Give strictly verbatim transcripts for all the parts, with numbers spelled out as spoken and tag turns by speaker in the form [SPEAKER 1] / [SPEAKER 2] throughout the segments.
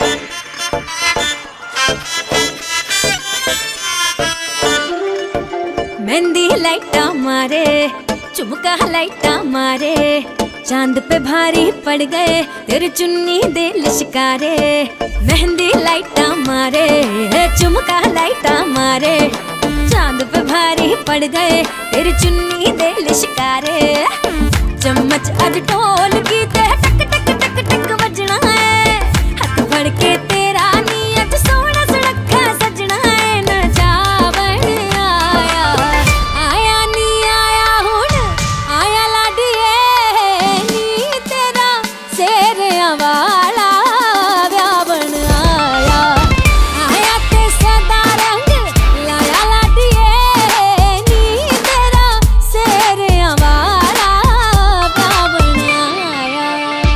[SPEAKER 1] मेहंदी लाइटा मारे, चुमका लाइटा मारे, चांद पे भारी पड़ गए तेरी चुन्नी दे लिशकारे। मेहंदी लाइटा मारे, चुमका लाइटा मारे, चांद पे भारी पड़ गए तेरी चुन्नी दे लिशकारे। चम्मच अज ढोल की ते टक टक टक टक बजना है, हाथ फड़ के तेरा नी अज सोहना सुनखा सजना है। न जावन आया आया नी आया हुण आया लाडिए नी तेरा सेरिया वाला व्यावन आया। आया ते सदा रंग लाया लाडिए नी तेरा सेरिया वाला व्यावन आया।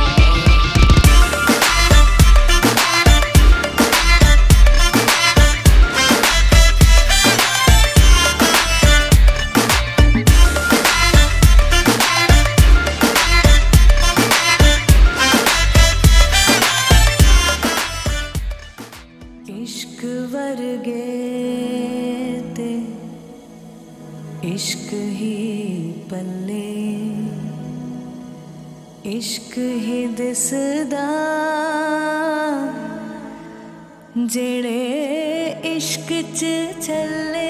[SPEAKER 2] इश्क वर्गे ते इश्क ही पल्ले, इश्क ही दिसदा जेड़े इश्क च चले।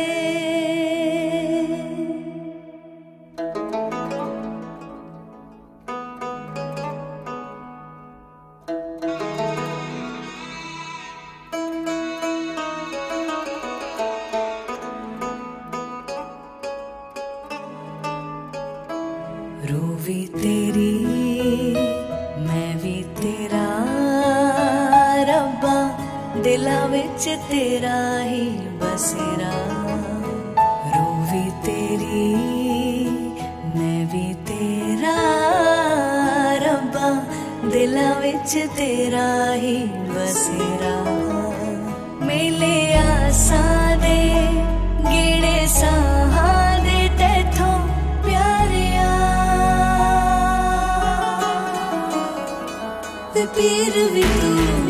[SPEAKER 2] रूह भी तेरी मैं भी तेरा रब्बा, दिला विच तेरा ही बसेरा। रूह भी तेरी मैं भी तेरा रब्बा, दिला विच तेरा ही बसेरा। मेले आसां दे गेड़े साहां दे तैथों प्यारिया, ते पीर भी तू